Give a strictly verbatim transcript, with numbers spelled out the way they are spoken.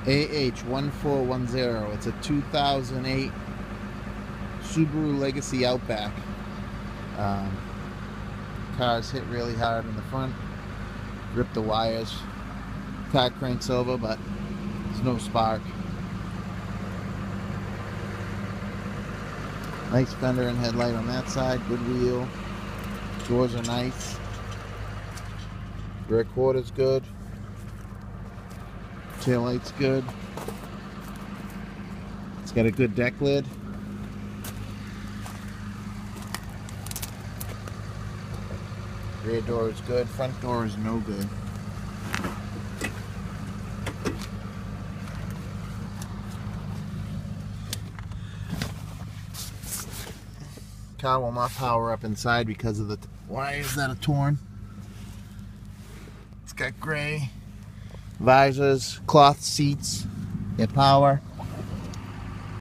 A H one four one zero. It's a two thousand eight Subaru Legacy Outback. Um, car's hit really hard in the front, ripped the wires. Car cranks over, but there's no spark. Nice fender and headlight on that side, good wheel. Doors are nice. Rear quarter's good. Tail light's good. It's got a good deck lid. Rear door is good. Front door is no good. Car will not power up inside because of the wires that are torn. It's got gray visors, cloth seats, get power.